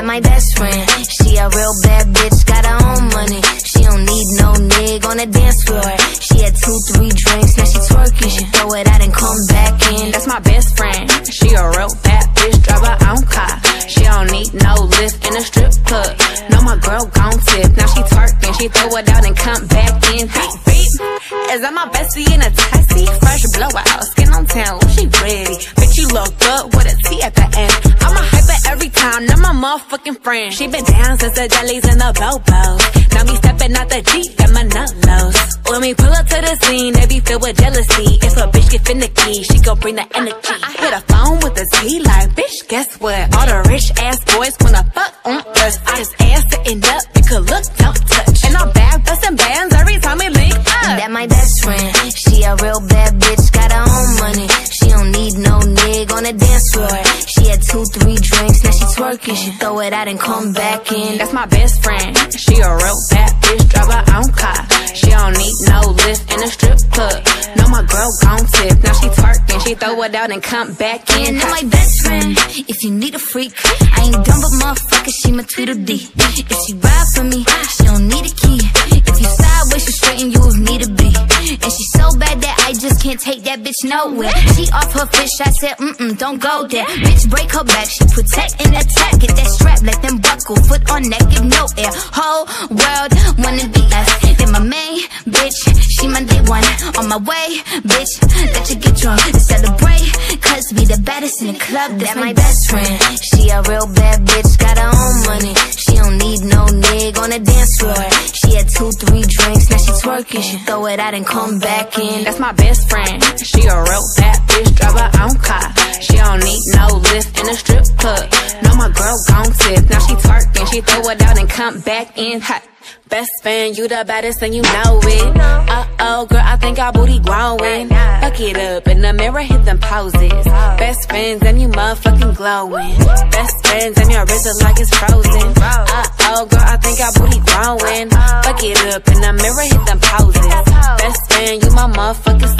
my best friend. She a real bad bitch, got her own money. She don't need no nigga on the dance floor. She had 2-3 drinks, now she twerking. She throw it out and come back in. That's my best friend. She a real bad bitch, drive her own car. She don't need no lift in a strip club. No, my girl gon' tip. Now she twerking, she throw it out and come back in. Beep, beep. Is that my bestie in a taxi? Fresh blowout, skin on town, she ready. Bitch, you look good with a T at the end. I'm a hyper every time, not my motherfucking friend. She been down since the jellies and the bobos. Now me stepping out the Jeep, got my nut lows. When we pull up to the scene, they be filled with jealousy. If a bitch get finicky, she gon' bring the energy. I hit a phone with a T like, bitch, guess what? All the rich ass boys wanna fuck on us. I just ass sitting up, you could look, don't touch. And I'm back bustin' bands every time we link up. That my best friend. She a real bad bitch, got her own money. She don't need no nigga on the dance floor. She had 2-3 drinks, now she twerking. She throw it out and come back in. That's my best friend. She a real bad bitch, drive her own car. She don't need no lift in a strip club. No, my girl gon' tip. Now she twerking, she throw it out and come back in. That my best friend. If you need a freak, I ain't dumb but motherfucker, she my Tweedledee. If she ride for me, she don't need a key. If you sideways, she straighten you with me to be. And she so bad that I just can't take that bitch nowhere. She off her fish, I said, don't go there. Bitch, break her back, she protect and attack. Get that strap, let them buckle, foot on neck, give no air. Whole world wanna be us. Then my main bitch, she my day one. On my way, bitch, let you get drunk and celebrate. Cause we the baddest in the club, that's my best friend. She a real bad bitch, got her own money. She don't need no nigga on the dance floor. She had 2-3 drinks, now she twerking. She throw it out and come back in. That's my best friend. She a real bad bitch, drive her own car. She don't need no lift in a strip club. No, my girl gon' tip. Now she twerking, she throw it out and come back in hot. Best friend, you the baddest and you know it. Uh-oh, girl, I think our booty growing. Fuck it up, in the mirror, hit them poses. Best friends and you motherfucking glowing. Best friends and your wrist is like it's frozen. Uh-oh, girl, I think our booty growing. Fuck it up, in the mirror, hit them poses. Best friend, you my motherfucking